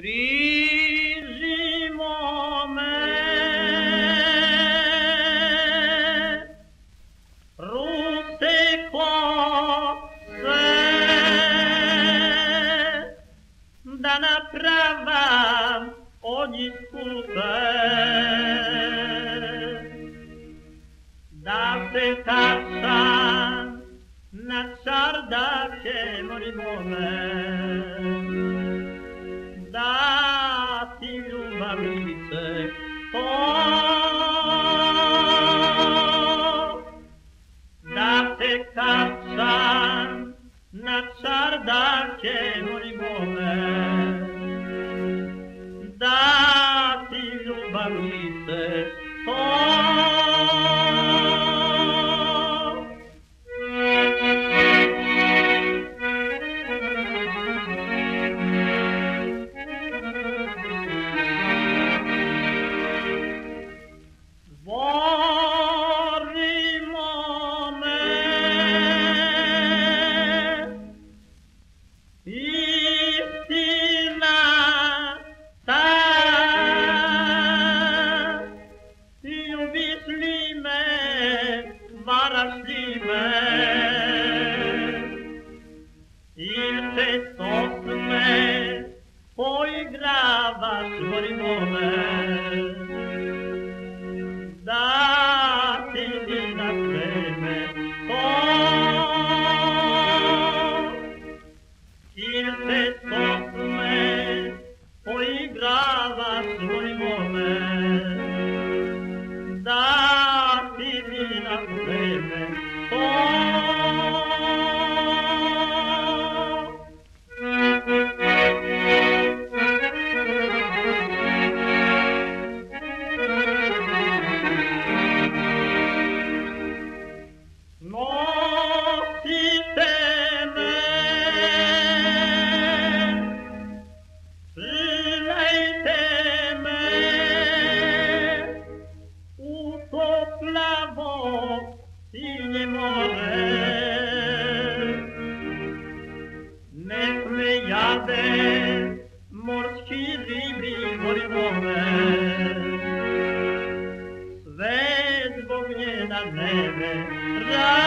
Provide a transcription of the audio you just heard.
Stringi-mo me, russe kose, da napravam ogni scuse, da se cacciam na čardache moribome, da ti ljubavnice to, da te cacciam na čardache moribome, da ti ljubavnice to. Il testo me poi grava fuori nome, dati di da freme, il testo me poi grava fuori nome, dati di da freme, morski ribi moribome, sve zbog nje na nebe